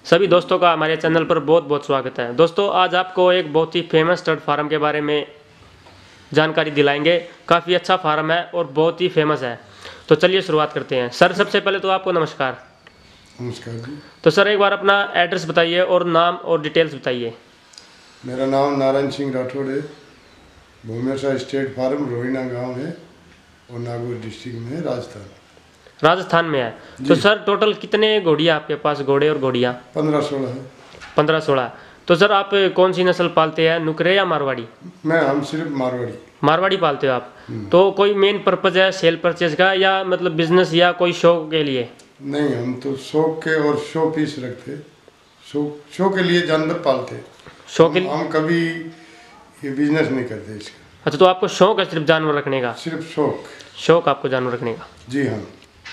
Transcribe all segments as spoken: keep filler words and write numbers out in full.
सभी दोस्तों का हमारे चैनल पर बहुत बहुत स्वागत है। दोस्तों आज आपको एक बहुत ही फेमस स्टड फार्म के बारे में जानकारी दिलाएंगे। काफ़ी अच्छा फार्म है और बहुत ही फेमस है। तो चलिए शुरुआत करते हैं। सर सबसे पहले तो आपको नमस्कार। नमस्कार जी। तो सर एक बार अपना एड्रेस बताइए और नाम और डिटेल्स बताइए। मेरा नाम नारायण सिंह राठौड़ है। भूमेसा स्टेट फार्म रोहिना गांव है और नागौर डिस्ट्रिक्ट में है, राजस्थान राजस्थान में है। तो सर टोटल कितने घोड़िया आपके पास, घोड़े और घोड़िया? पंद्रह सोलह है। पंद्रह सोलह। तो सर आप कौन सी नस्ल पालते हैं, नुकरे या मारवाड़ी? मैं हम सिर्फ मारवाड़ी मारवाड़ी पालते हो आप। तो कोई मेन पर्पज है सेल परचेज का या मतलब बिजनेस या कोई शो के लिए? नहीं, हम तो शौक के और शो पीस रखते, शो शो के लिए जानवर पालते। शो के लिए हम कभी ये बिजनेस नहीं करते इसका। अच्छा, तो आपको शौक है सिर्फ जानवर रखने का? सिर्फ शौक। शौक आपको जानवर रखने का? जी हाँ।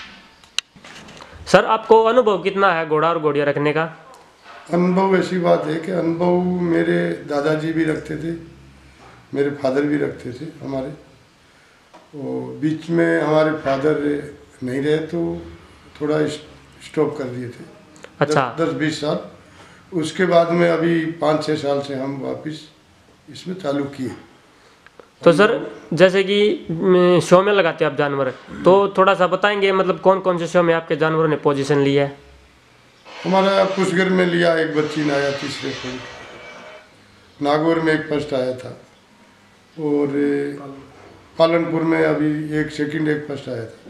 सर आपको अनुभव कितना है घोड़ा और घोड़िया रखने का? अनुभव ऐसी बात है कि अनुभव मेरे दादाजी भी रखते थे, मेरे फादर भी रखते थे हमारे, और बीच में हमारे फादर नहीं रहे तो थोड़ा स्टॉप कर दिए थे। अच्छा। दस बीस साल। उसके बाद में अभी पाँच छः साल से हम वापस इसमें चालू किए। तो सर जैसे कि शो में लगाते हैं आप जानवर, तो थोड़ा सा बताएंगे मतलब कौन कौन से शो में आपके जानवरों ने पोजीशन ली है? हमारा पुष्कर में लिया, एक बच्ची ने आया तीसरे पे, नागौर में एक फर्स्ट आया था, और पालनपुर में अभी एक सेकंड एक फर्स्ट आया था।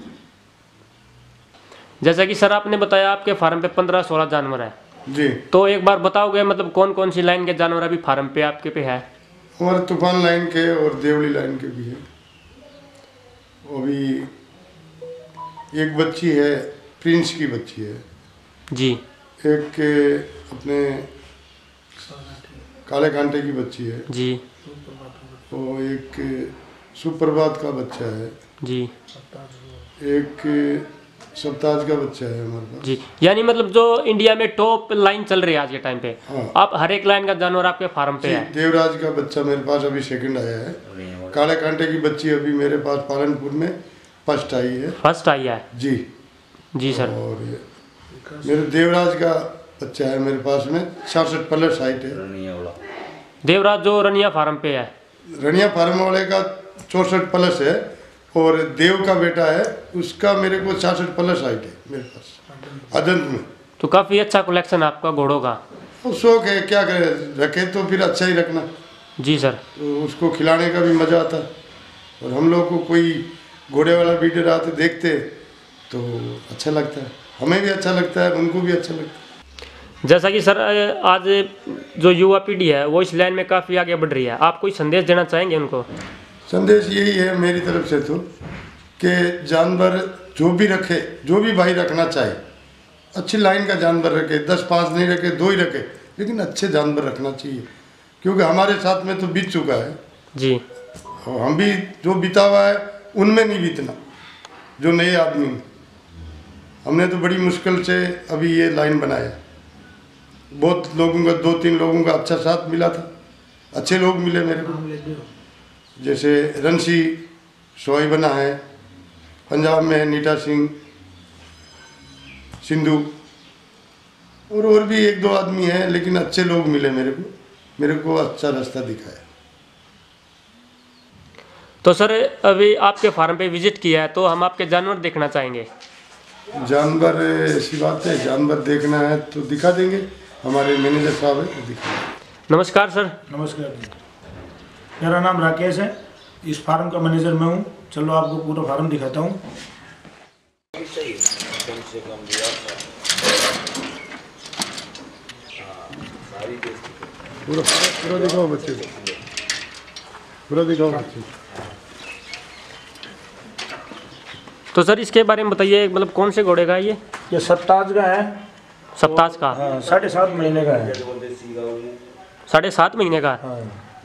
जैसा कि सर आपने बताया आपके फार्म पे पंद्रह सोलह जानवर है जी। तो एक बार बताओगे मतलब कौन कौन सी लाइन के जानवर अभी फार्म पे आपके पे है? हमारे तूफान लाइन के और देवली लाइन के भी है। अभी एक बच्ची है, प्रिंस की बच्ची है जी। एक के अपने काले कांटे की बच्ची है जी। और एक सुप्रभात का बच्चा है जी। एक सप्ताज का बच्चा है हमारे पास जी। यानी मतलब जो इंडिया में टॉप लाइन चल रही है आज के टाइम पे। हाँ। आप हर एक लाइन का जानवर आपके फार्म पे है? देवराज का बच्चा मेरे पास अभी सेकंड आया है। काले कांटे की बच्ची अभी मेरे पास पालनपुर में फर्स्ट आई है। फर्स्ट आई है जी। जी सर। और मेरे देवराज का बच्चा है मेरे पास में, छियासठ प्लस हाइट है। देवराज जो रनिया फार्म पे है? रनिया फार्म वाले का चौसठ प्लस है, और देव का बेटा है उसका मेरे को छियासठ प्लस हाइट है मेरे पास अदंत में। तो काफ़ी अच्छा कलेक्शन आपका घोड़ों का। तो शौक है, क्या करे, रखे तो फिर अच्छा ही रखना। जी सर। तो उसको खिलाने का भी मज़ा आता, और हम लोग को कोई घोड़े वाला वीडियो आते देखते तो अच्छा लगता है, हमें भी अच्छा लगता है, उनको भी अच्छा लगता है। जैसा कि सर आज जो युवा पीढ़ी है वो इस लाइन में काफ़ी आगे बढ़ रही है, आप कोई संदेश देना चाहेंगे उनको? संदेश यही है मेरी तरफ से तो कि जानवर जो भी रखे, जो भी भाई रखना चाहे, अच्छी लाइन का जानवर रखे, दस पाँच नहीं रखे, दो ही रखे, लेकिन अच्छे जानवर रखना चाहिए, क्योंकि हमारे साथ में तो बीत चुका है जी। और हम भी जो बीता हुआ है उनमें नहीं बीतना, जो नए आदमी, हमने तो बड़ी मुश्किल से अभी ये लाइन बनाया। बहुत लोगों का, दो तीन लोगों का अच्छा साथ मिला था, अच्छे लोग मिले मेरे को, जैसे रंसी सोई बना है, पंजाब में है नीटा सिंह, सिंधु, और और भी एक दो आदमी हैं, लेकिन अच्छे लोग मिले मेरे को, मेरे को अच्छा रास्ता दिखाया। तो सर अभी आपके फार्म पे विजिट किया है तो हम आपके जानवर देखना चाहेंगे। जानवर ऐसी बात है, जानवर देखना है तो दिखा देंगे, हमारे मैनेजर साहब है तो दिखा देंगे। नमस्कार सर। नमस्कार जी, मेरा नाम राकेश है, इस फार्म का मैनेजर मैं हूँ। चलो आपको पूरा फार्म दिखाता हूँ। पूरा पूरा दिखाओ बच्चे को, पूरा दिखाओ बच्चे। तो सर इसके बारे में बताइए, मतलब कौन से घोड़े का है ये? ये सप्ताज का है। सप्ताज का? हाँ, साढ़े सात महीने का है। साढ़े सात महीने का? हाँ।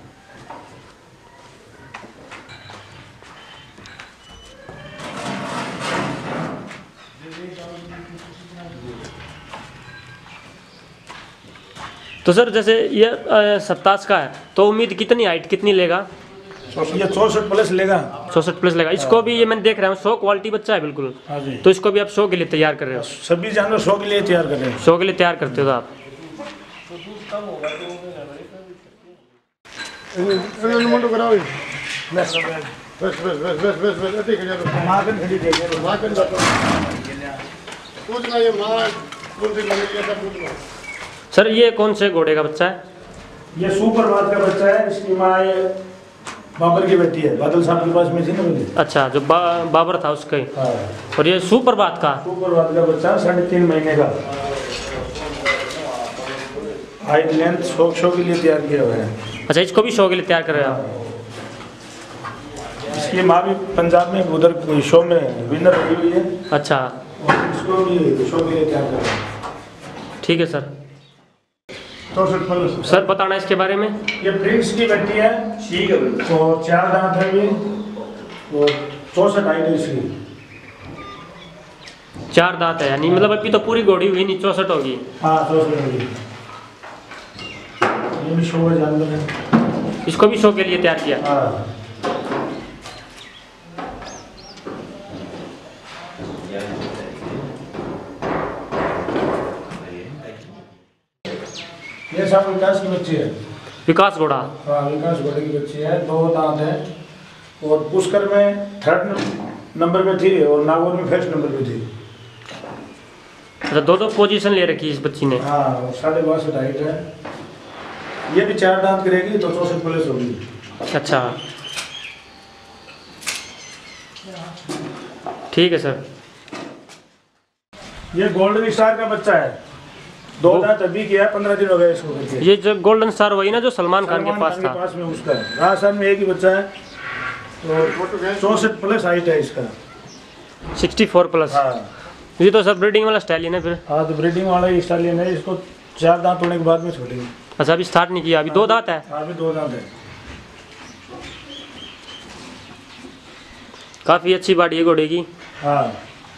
तो सर जैसे ये सप्ताज का है तो उम्मीद कितनी हाइट कितनी लेगा? ये चौसठ प्लस लेगा। चौसठ प्लस लेगा। इसको भी ये मैं देख रहा हूँ शो क्वालिटी बच्चा है बिल्कुल। हाँ जी। तो इसको भी आप शो के लिए तैयार कर रहे हो? सभी जानवर शो के लिए तैयार कर रहे हैं। शो के लिए तैयार करते हो आप? मुंडो कराओ बस बस बस बस बस बस बस अति खजा माकन खड़ी दे दे माकन जातो पूछ ना ये मां कौन सी लगी है सब पूछ लो। सर ये कौन से घोड़े का बच्चा है? ये सुप्रभात का बच्चा है, इसकी माँ ये बाबर की बेटी है, बादल साहब के पास में थी ना मुझे। अच्छा, जो बा, बाबर था उसका ही। हाँ। और ये सुप्रभात का सुप्रभात का बच्चा साढ़े तीन महीने का, हाइट लेंथ शो शो के लिए तैयार किया हुआ है। अच्छा, इसको भी शो के लिए तैयार कर रहे हैं आप? इसकी माँ भी पंजाब में उधर शो में विनर हुई हुई है। अच्छा, और इसको भी शो के लिए तैयार कर रहे हैं। ठीक है सर। चौसठ प्लस सर बताना इसके बारे में। ये प्रिंस की बेटी है, ठीक है, और चार दांत है भी, और चौसठ हाइट है इसकी। चार दांत है, यानी मतलब अभी तो पूरी घोड़ी हुई नहीं, चौसठ होगी। हाँ चौसठ होगी। ये भी शो है जानवर है। इसको भी शो के लिए तैयार किया। हाँ। ये सब विकास की बच्ची है। विकास घोड़ा। हाँ, विकास घोड़े की बच्ची है, दो दांत है, और पुष्कर में थर्ड नंबर पे थी और नागौर में फर्स्ट नंबर पे थी। अच्छा, दो दो पोजीशन ले रखी है इस बच्ची ने। हाँ, साढ़े बासठ हाइट है। ये भी चार दांत करेगी तो चौसठ प्लस होगी। अच्छा, ठीक है सर। ये गोल्डन स्टार का बच्चा है, दो दांत अभी किया, पंद्रह दिन हो गए इसको करके। ये जो गोल्डन स्टार वही ना जो सलमान खान के सलमान पास खान था? के पास में उसका है, राजस्थान में एक ही बच्चा है, तो चौसठ प्लस हाइट है इसका। Sixty four plus. हाँ। ये तो सब ब्रीडिंग वाला स्टाइल है ना फिर? हाँ, तो ब्रीडिंग वाला ही स्टाइलियन है, इसको चार दांत होने के बाद में छोड़ेंगे। अच्छा, अभी स्टार्ट नहीं किया, अभी दो दांत है। हाँ, अभी दो दांत है। काफ़ी अच्छी बाड़ी है घोड़े की। हाँ।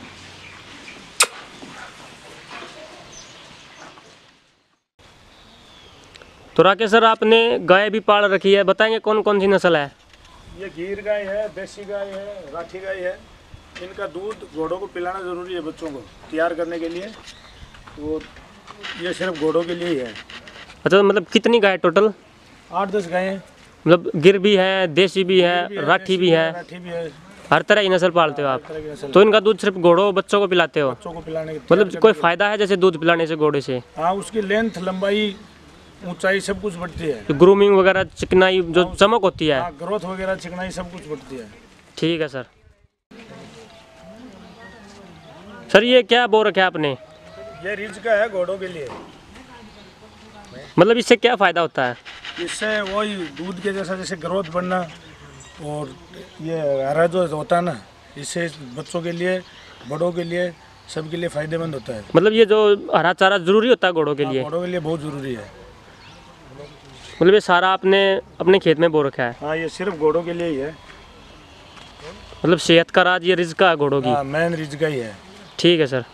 तो राकेश सर, आपने गाय भी पाल रखी है, बताएंगे कौन कौन सी नस्ल है? ये गीर गाय है, देसी गाय है, राठी गाय है। इनका दूध घोड़ों को पिलाना ज़रूरी है बच्चों को तैयार करने के लिए, तो ये सिर्फ घोड़ों के लिए ही है। अच्छा, मतलब कितनी गाय टोटल? आठ दस गायें हैं। मतलब गिर भी है, देसी भी है, राठी भी है, राठी भी है, हर तरह की नस्ल पालते हो आप? तरह की नस्ल। तो इनका दूध सिर्फ घोड़ों बच्चों को पिलाते हो? बच्चों को पिलाने के मतलब कोई फायदा है जैसे दूध पिलाने से घोड़े से? हाँ, उसकी लेंथ, लंबाई, ऊंचाई सब कुछ बढ़ती है। ग्रूमिंग वगैरह, चिकनाई, जो चमक होती है? हाँ, ग्रोथ वगैरह, चिकनाई सब कुछ बढ़ती है। ठीक है सर। सर ये क्या बो रखा है आपने? ये रिज का है, घोड़ों के लिए। मतलब इससे क्या फ़ायदा होता है? इससे वही दूध के जैसा, जैसे ग्रोथ बढ़ना, और ये हरा जो होता है ना, इससे बच्चों के लिए, बड़ों के लिए, सबके लिए फ़ायदेमंद होता है। मतलब ये जो हरा चारा जरूरी होता है घोड़ों के लिए? घोड़ों के लिए बहुत ज़रूरी है। मतलब ये सारा आपने अपने खेत में बो रखा है? हाँ, ये सिर्फ घोड़ों के लिए ही है। मतलब सेहत का राज ये रिज़्क का है घोड़ों की? हाँ, मेन रिज का ही है। ठीक है सर।